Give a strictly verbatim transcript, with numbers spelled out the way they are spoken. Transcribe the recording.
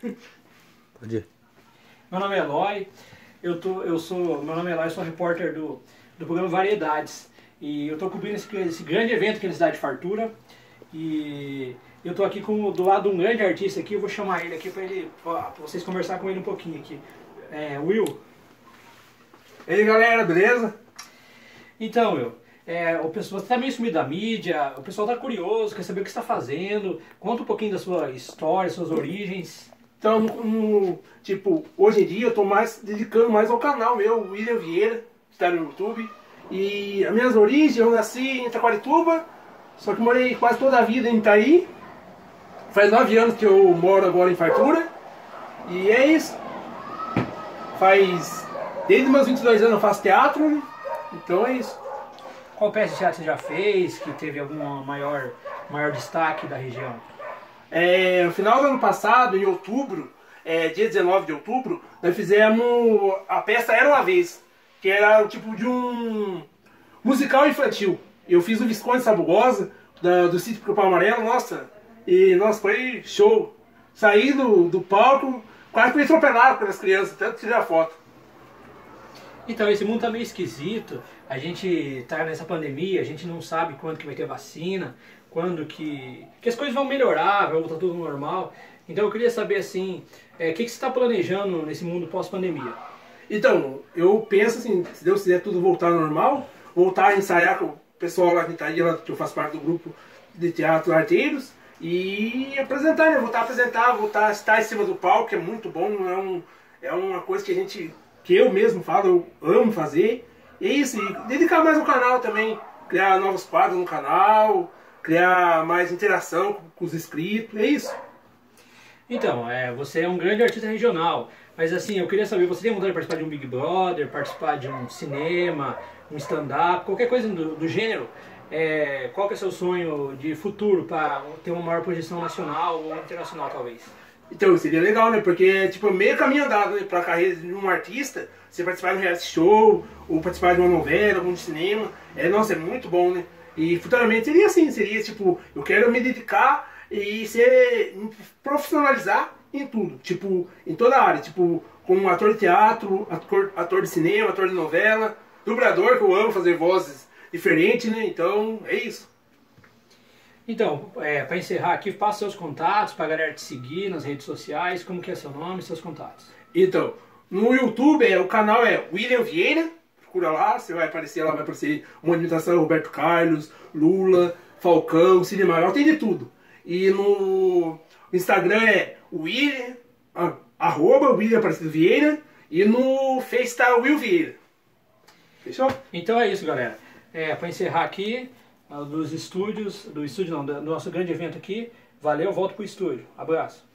Pode ir. Meu nome é Eloy, eu, tô, eu sou, meu nome é Eloy, eu sou repórter do, do programa Variedades. E eu estou cobrindo esse, esse grande evento que é a Cidade de Fartura. E eu estou aqui com, do lado de um grande artista aqui, eu vou chamar ele aqui para ele, pra vocês conversar com ele um pouquinho aqui. É, Will. E aí galera, beleza? Então, Will, é, o pessoal está meio sumido da mídia, o pessoal está curioso, quer saber o que você está fazendo. Conta um pouquinho da sua história, suas origens. Então, no, no, tipo, hoje em dia eu tô mais dedicando mais ao canal meu, William Vieira, que está no YouTube. E as minhas origens, eu nasci em Itaquarituba, só que morei quase toda a vida em Itaí. Faz nove anos que eu moro agora em Fartura. E é isso. Faz... Desde meus vinte e dois anos eu faço teatro, né? Então é isso. Qual peça de teatro você já fez, que teve algum maior, maior destaque da região? É, no final do ano passado, em outubro, é, dia dezenove de outubro, nós fizemos a peça Era Uma Vez, que era o tipo de um musical infantil. Eu fiz o Visconde Sabugosa, da, do Sítio Pica-Pau Amarelo, nossa, e nossa, foi show. Saí do, do palco, quase fui atropelado pelas crianças, tanto tirar foto. Então, esse mundo tá meio esquisito, a gente tá nessa pandemia, a gente não sabe quando que vai ter vacina, quando que, que as coisas vão melhorar, vai voltar tudo normal. Então eu queria saber assim, é, o que, que você está planejando nesse mundo pós-pandemia? Então, eu penso assim, se Deus quiser tudo voltar ao normal, voltar a ensaiar com o pessoal lá de Itaí, que eu faço parte do grupo de teatro Arteiros, e apresentar, né? Voltar a apresentar, voltar a estar em cima do palco, que é muito bom, é, um, é uma coisa que a gente, que eu mesmo falo, eu amo fazer. E é isso, e dedicar mais ao canal também, criar novos quadros no canal, criar mais interação com, com os inscritos, é isso. Então, é, você é um grande artista regional, mas assim, eu queria saber, você tem vontade de participar de um Big Brother, participar de um cinema, um stand-up, qualquer coisa do, do gênero? É, qual que é o seu sonho de futuro para ter uma maior projeção nacional ou internacional, talvez? Então, seria legal, né? Porque, tipo, meio caminho andado, né? Pra carreira de um artista, você participar de um reality show, ou participar de uma novela, ou de cinema, é, nossa, é muito bom, né? E futuramente seria assim, seria tipo, eu quero me dedicar e ser, me profissionalizar em tudo, tipo, em toda a área, tipo, como ator de teatro, ator, ator de cinema, ator de novela, dublador, que eu amo fazer vozes diferentes, né? Então, é isso. Então, é, para encerrar aqui, passa seus contatos para a galera te seguir nas redes sociais, como que é seu nome e seus contatos. Então, no YouTube, é, o canal é William Vieira, procura lá, você vai aparecer lá, vai aparecer uma imitação Roberto Carlos, Lula, Falcão, Cine Maior, tem de tudo. E no Instagram é William, arroba William Aparecido Vieira, e no Face tá Will Vieira. Fechou? Então é isso, galera. É, para encerrar aqui, dos estúdios, do estúdio não, do nosso grande evento aqui, valeu, volto pro estúdio. Abraço.